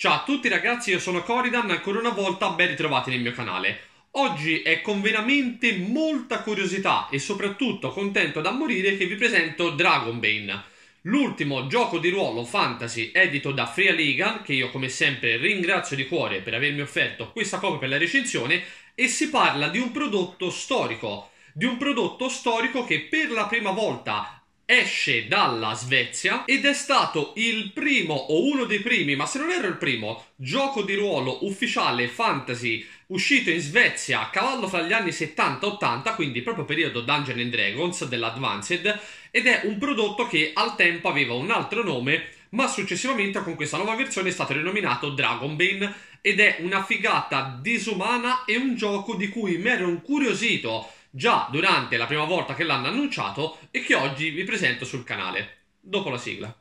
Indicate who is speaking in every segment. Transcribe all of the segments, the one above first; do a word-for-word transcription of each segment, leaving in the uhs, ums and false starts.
Speaker 1: Ciao a tutti ragazzi, io sono Coridan, ancora una volta ben ritrovati nel mio canale. Oggi è con veramente molta curiosità e soprattutto contento da morire che vi presento Dragonbane, l'ultimo gioco di ruolo fantasy edito da Free League, che io come sempre ringrazio di cuore per avermi offerto questa copia per la recensione, e si parla di un prodotto storico, di un prodotto storico che per la prima volta esce dalla Svezia ed è stato il primo o uno dei primi, ma se non ero il primo, gioco di ruolo ufficiale fantasy uscito in Svezia a cavallo fra gli anni settanta ottanta, quindi proprio periodo Dungeons and Dragons dell'Advanced, ed è un prodotto che al tempo aveva un altro nome, ma successivamente con questa nuova versione è stato rinominato Dragonbane ed è una figata disumana e un gioco di cui mi ero incuriosito già durante la prima volta che l'hanno annunciato e che oggi vi presento sul canale, dopo la sigla.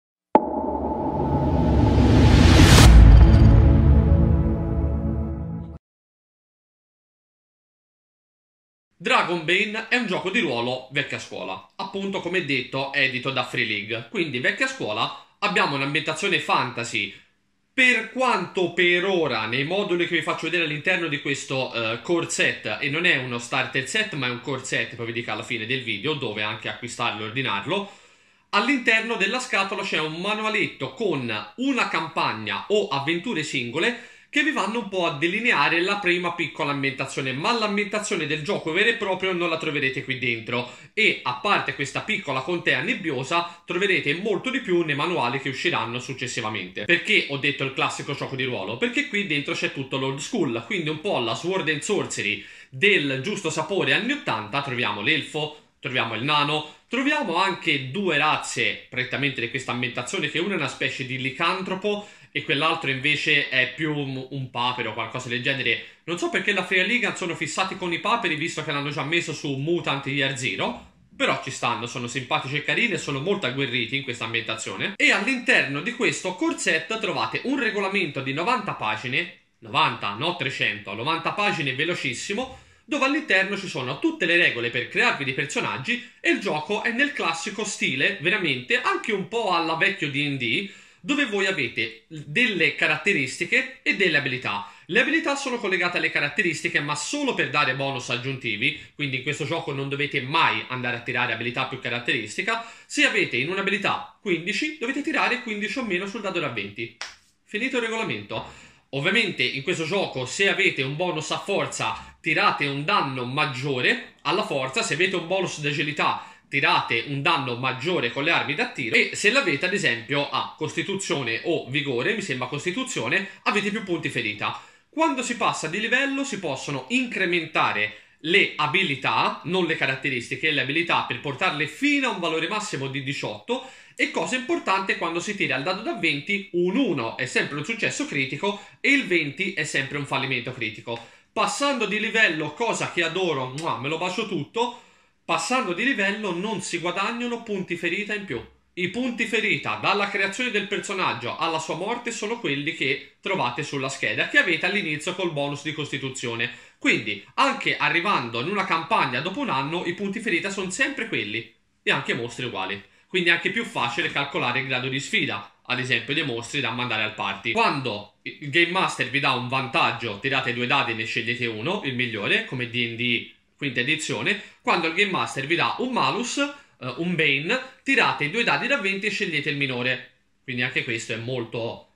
Speaker 1: Dragonbane è un gioco di ruolo vecchia scuola, appunto come detto edito da Free League, quindi vecchia scuola, abbiamo un'ambientazione fantasy. Per quanto per ora, nei moduli che vi faccio vedere all'interno di questo uh, core set, e non è uno starter set ma è un core set, poi vi dico alla fine del video, dove anche acquistarlo e ordinarlo, all'interno della scatola c'è un manualetto con una campagna o avventure singole che vi vanno un po' a delineare la prima piccola ambientazione, ma l'ambientazione del gioco vero e proprio non la troverete qui dentro, e a parte questa piccola contea nebbiosa troverete molto di più nei manuali che usciranno successivamente. Perché ho detto il classico gioco di ruolo? Perché qui dentro c'è tutto l'old school, quindi un po' la Sword and Sorcery del giusto sapore anni ottanta. Troviamo l'elfo, troviamo il nano, troviamo anche due razze prettamente di questa ambientazione, che una è una specie di licantropo e quell'altro invece è più un, un papero o qualcosa del genere. Non so perché la Free League sono fissati con i paperi, visto che l'hanno già messo su Mutant Year Zero, però ci stanno, sono simpatici e carini e sono molto agguerriti in questa ambientazione. E all'interno di questo core set trovate un regolamento di novanta pagine, novanta, no trecento, novanta pagine velocissimo, dove all'interno ci sono tutte le regole per crearvi dei personaggi, e il gioco è nel classico stile, veramente, anche un po' alla vecchio D and D, dove voi avete delle caratteristiche e delle abilità. Le abilità sono collegate alle caratteristiche, ma solo per dare bonus aggiuntivi, quindi in questo gioco non dovete mai andare a tirare abilità più caratteristica. Se avete in un'abilità quindici, dovete tirare quindici o meno sul dado da venti. Finito il regolamento. Ovviamente in questo gioco, se avete un bonus a forza, tirate un danno maggiore alla forza. Se avete un bonus di agilità, tirate un danno maggiore con le armi da tiro, e se l'avete ad esempio a costituzione o vigore, mi sembra costituzione, avete più punti ferita. Quando si passa di livello si possono incrementare le abilità, non le caratteristiche, le abilità, per portarle fino a un valore massimo di diciotto, e cosa importante, quando si tira il dado da venti, un uno è sempre un successo critico e il venti è sempre un fallimento critico. Passando di livello, cosa che adoro, me lo bacio tutto, passando di livello non si guadagnano punti ferita in più. I punti ferita dalla creazione del personaggio alla sua morte sono quelli che trovate sulla scheda, che avete all'inizio col bonus di costituzione. Quindi, anche arrivando in una campagna dopo un anno, i punti ferita sono sempre quelli, e anche i mostri uguali. Quindi è anche più facile calcolare il grado di sfida, ad esempio dei mostri da mandare al party. Quando il Game Master vi dà un vantaggio, tirate due dadi e ne scegliete uno, il migliore, come D and D quinta edizione. Quando il Game Master vi dà un malus, uh, un Bane, tirate due dadi da venti e scegliete il minore. Quindi anche questo è molto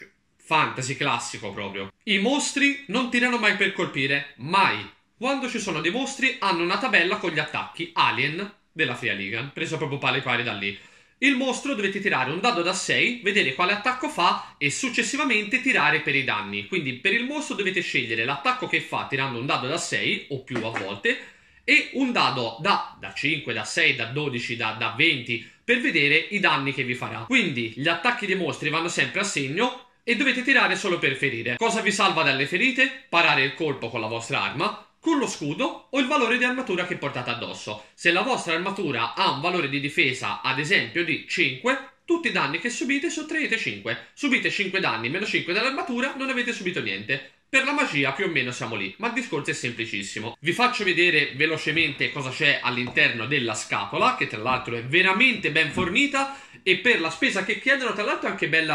Speaker 1: fantasy classico proprio. I mostri non tirano mai per colpire, mai. Quando ci sono dei mostri hanno una tabella con gli attacchi alien della Free League, preso proprio pari pari da lì. Il mostro dovete tirare un dado da sei, vedere quale attacco fa e successivamente tirare per i danni. Quindi per il mostro dovete scegliere l'attacco che fa tirando un dado da sei o più a volte, e un dado da, da cinque, da sei, da dodici, da, da venti, per vedere i danni che vi farà. Quindi gli attacchi dei mostri vanno sempre a segno e dovete tirare solo per ferire. Cosa vi salva dalle ferite? Parare il colpo con la vostra arma, con lo scudo o il valore di armatura che portate addosso. Se la vostra armatura ha un valore di difesa, ad esempio di cinque, tutti i danni che subite sottraete cinque. Subite cinque danni meno cinque dall'armatura, non avete subito niente. Per la magia più o meno siamo lì, ma il discorso è semplicissimo. Vi faccio vedere velocemente cosa c'è all'interno della scatola, che tra l'altro è veramente ben fornita, e per la spesa che chiedono tra l'altro è anche bella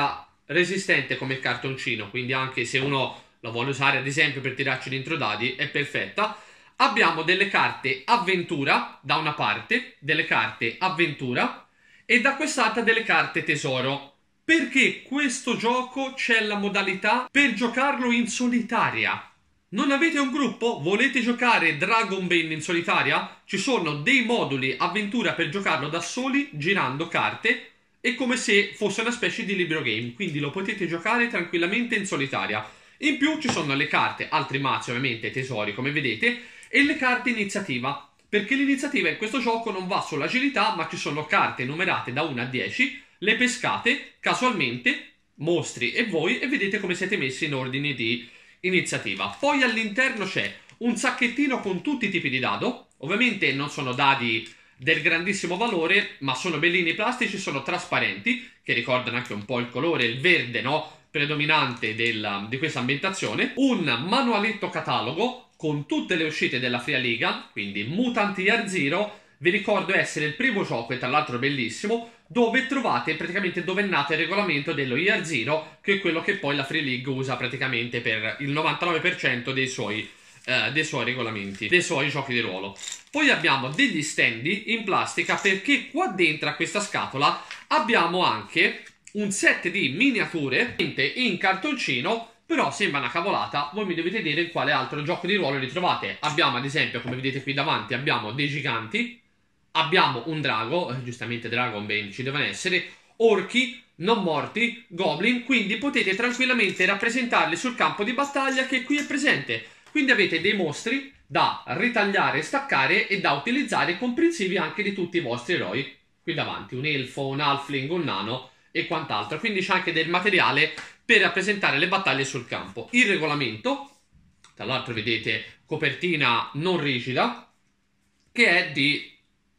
Speaker 1: resistente come il cartoncino, quindi anche se uno lo vuole usare ad esempio per tirarci dentro dadi è perfetta. Abbiamo delle carte avventura da una parte, delle carte avventura e da quest'altra delle carte tesoro. Perché questo gioco c'è la modalità per giocarlo in solitaria. Non avete un gruppo? Volete giocare Dragonbane in solitaria? Ci sono dei moduli avventura per giocarlo da soli, girando carte, è come se fosse una specie di libro game, quindi lo potete giocare tranquillamente in solitaria. In più ci sono le carte, altri mazzi ovviamente, tesori come vedete, e le carte iniziativa, perché l'iniziativa in questo gioco non va sull'agilità, ma ci sono carte numerate da uno a dieci, le pescate casualmente, mostri e voi, e vedete come siete messi in ordine di iniziativa. Poi all'interno c'è un sacchettino con tutti i tipi di dado, ovviamente non sono dadi del grandissimo valore, ma sono bellini plastici, sono trasparenti, che ricordano anche un po' il colore, il verde, no? Predominante della, di questa ambientazione. Un manualetto catalogo con tutte le uscite della Free Liga, quindi Mutant Year Zero, vi ricordo essere il primo gioco, e tra l'altro bellissimo, dove trovate praticamente dove è nato il regolamento dello Year Zero, che è quello che poi la Free League usa praticamente per il novantanove per cento dei suoi, eh, dei suoi regolamenti, dei suoi giochi di ruolo. Poi abbiamo degli stendi in plastica, perché qua dentro a questa scatola abbiamo anche un set di miniature in cartoncino, però sembra una cavolata, voi mi dovete dire in quale altro gioco di ruolo li trovate. Abbiamo ad esempio, come vedete qui davanti, abbiamo dei giganti, abbiamo un drago, giustamente Dragonbane ci devono essere, orchi, non morti, goblin, quindi potete tranquillamente rappresentarli sul campo di battaglia che qui è presente. Quindi avete dei mostri da ritagliare, staccare e da utilizzare, comprensivi anche di tutti i vostri eroi. Qui davanti un elfo, un halfling, un nano e quant'altro, quindi c'è anche del materiale per rappresentare le battaglie sul campo. Il regolamento, tra l'altro vedete copertina non rigida, che è di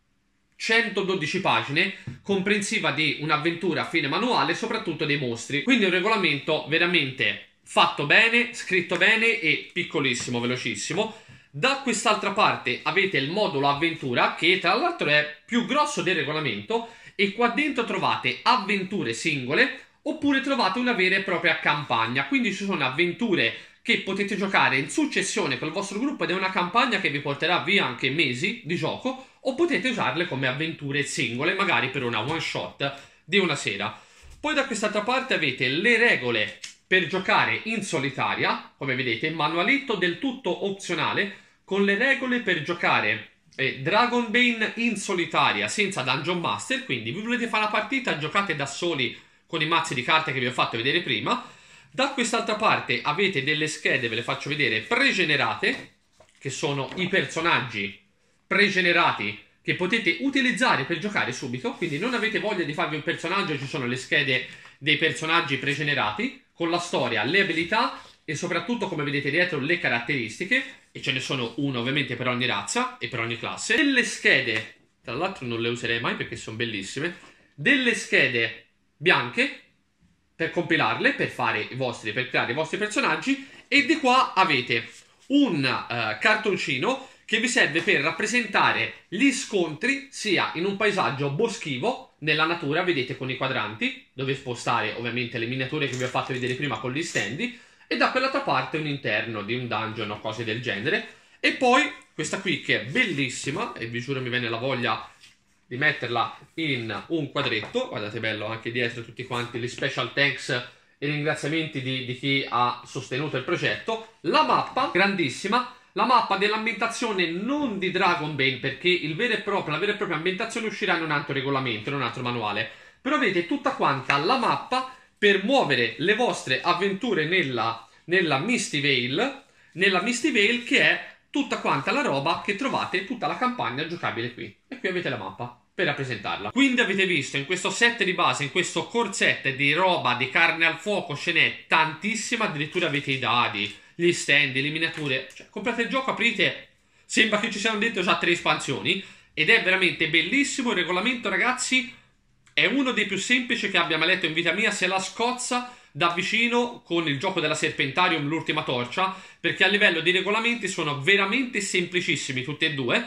Speaker 1: centododici pagine, comprensiva di un'avventura a fine manuale, soprattutto dei mostri. Quindi un regolamento veramente fatto bene, scritto bene e piccolissimo, velocissimo. Da quest'altra parte avete il modulo avventura, che tra l'altro è più grosso del regolamento, e qua dentro trovate avventure singole, oppure trovate una vera e propria campagna. Quindi ci sono avventure che potete giocare in successione con il vostro gruppo ed è una campagna che vi porterà via anche mesi di gioco, o potete usarle come avventure singole, magari per una one shot di una sera. Poi da quest'altra parte avete le regole per giocare in solitaria, come vedete, manualetto del tutto opzionale, con le regole per giocare eh, Dragonbane in solitaria senza Dungeon Master, quindi vi volete fare la partita, giocate da soli con i mazzi di carte che vi ho fatto vedere prima. Da quest'altra parte avete delle schede, ve le faccio vedere, pregenerate, che sono i personaggi pregenerati che potete utilizzare per giocare subito, quindi non avete voglia di farvi un personaggio, ci sono le schede dei personaggi pregenerati, con la storia, le abilità e soprattutto, come vedete dietro, le caratteristiche, e ce ne sono uno ovviamente per ogni razza e per ogni classe. Delle schede, tra l'altro non le userei mai perché sono bellissime, delle schede bianche per compilarle, per fare i vostri, per creare i vostri personaggi, e di qua avete un uh, cartoncino che vi serve per rappresentare gli scontri sia in un paesaggio boschivo, nella natura, vedete con i quadranti, dove spostare ovviamente le miniature che vi ho fatto vedere prima con gli stendi, e da quell'altra parte un interno di un dungeon o cose del genere. E poi questa qui che è bellissima, e vi giuro mi viene la voglia di metterla in un quadretto, guardate bello anche dietro tutti quanti gli special thanks e ringraziamenti di, di chi ha sostenuto il progetto. La mappa, grandissima, la mappa dell'ambientazione non di Dragonbane, perché il vero e proprio, la vera e propria ambientazione uscirà in un altro regolamento, in un altro manuale, però avete tutta quanta la mappa per muovere le vostre avventure nella, nella Misty Vale, nella Misty Vale che è tutta quanta la roba che trovate, tutta la campagna giocabile qui. E qui avete la mappa per rappresentarla. Quindi avete visto in questo set di base, in questo core set di roba, di carne al fuoco, ce n'è tantissima, addirittura avete i dadi, gli stand, le miniature, cioè comprate il gioco, aprite, sembra che ci siano dentro già tre espansioni, ed è veramente bellissimo. Il regolamento, ragazzi, è uno dei più semplici che abbia mai letto in vita mia, se la scozza da vicino con il gioco della Serpentarium, l'ultima torcia, perché a livello di regolamenti sono veramente semplicissimi tutti e due,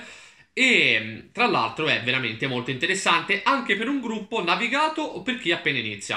Speaker 1: e tra l'altro è veramente molto interessante anche per un gruppo navigato o per chi appena inizia.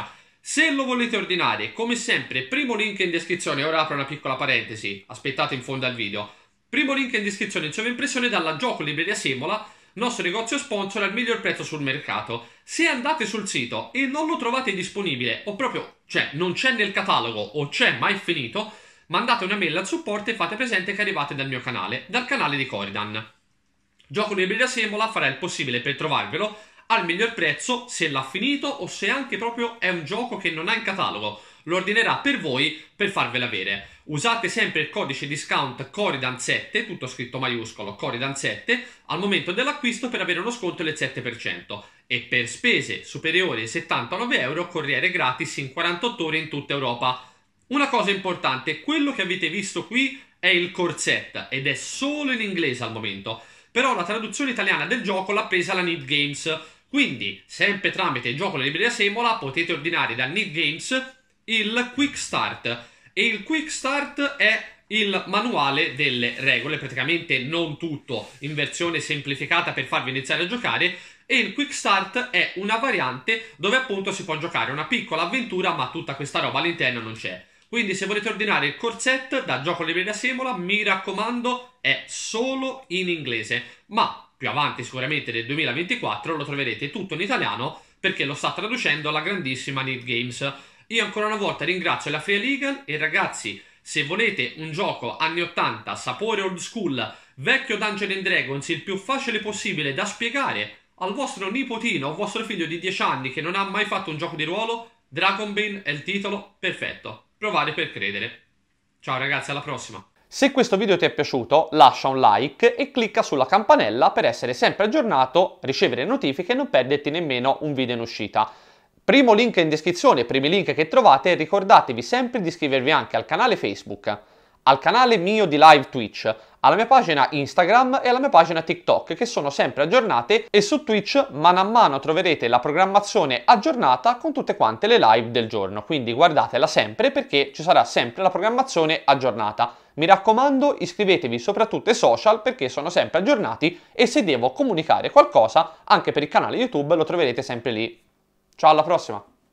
Speaker 1: Se lo volete ordinare, come sempre, primo link in descrizione. Ora apro una piccola parentesi, aspettate in fondo al video. Primo link in descrizione in sovraimpressione dalla Gioco Libreria Semola, nostro negozio sponsor al miglior prezzo sul mercato. Se andate sul sito e non lo trovate disponibile, o proprio, cioè, non c'è nel catalogo o c'è mai finito, mandate una mail al supporto e fate presente che arrivate dal mio canale, dal canale di Coridan. Gioco Libreria Semola farà il possibile per trovarvelo al miglior prezzo, se l'ha finito o se anche proprio è un gioco che non ha in catalogo. Lo ordinerà per voi per farvela avere. Usate sempre il codice discount Coridan sette, tutto scritto maiuscolo, Coridan sette, al momento dell'acquisto per avere uno sconto del sette per cento. E per spese superiori ai settantanove euro, corriere gratis in quarantotto ore in tutta Europa. Una cosa importante, quello che avete visto qui è il core set ed è solo in inglese al momento. Però la traduzione italiana del gioco l'ha presa la Need Games. Quindi, sempre tramite il Gioco Libreria Semola, potete ordinare da Need Games il Quick Start. E il Quick Start è il manuale delle regole, praticamente non tutto, in versione semplificata per farvi iniziare a giocare. E il Quick Start è una variante dove appunto si può giocare una piccola avventura, ma tutta questa roba all'interno non c'è. Quindi se volete ordinare il core set da Gioco Libreria Semola, mi raccomando, è solo in inglese. Ma più avanti sicuramente nel duemilaventiquattro lo troverete tutto in italiano perché lo sta traducendo la grandissima Need Games. Io ancora una volta ringrazio la Free Legal e ragazzi, se volete un gioco anni ottanta, sapore old school, vecchio Dungeons and Dragons, il più facile possibile da spiegare al vostro nipotino o vostro figlio di dieci anni che non ha mai fatto un gioco di ruolo, Dragonbane è il titolo perfetto. Provare per credere. Ciao ragazzi, alla prossima!
Speaker 2: Se questo video ti è piaciuto, lascia un like e clicca sulla campanella per essere sempre aggiornato, ricevere notifiche e non perderti nemmeno un video in uscita. Primo link in descrizione, primi link che trovate, ricordatevi sempre di iscrivervi anche al canale Facebook, al canale mio di live Twitch, alla mia pagina Instagram e alla mia pagina TikTok che sono sempre aggiornate e su Twitch mano a mano troverete la programmazione aggiornata con tutte quante le live del giorno, quindi guardatela sempre perché ci sarà sempre la programmazione aggiornata. Mi raccomando, iscrivetevi soprattutto ai social perché sono sempre aggiornati e se devo comunicare qualcosa anche per il canale YouTube lo troverete sempre lì. Ciao, alla prossima!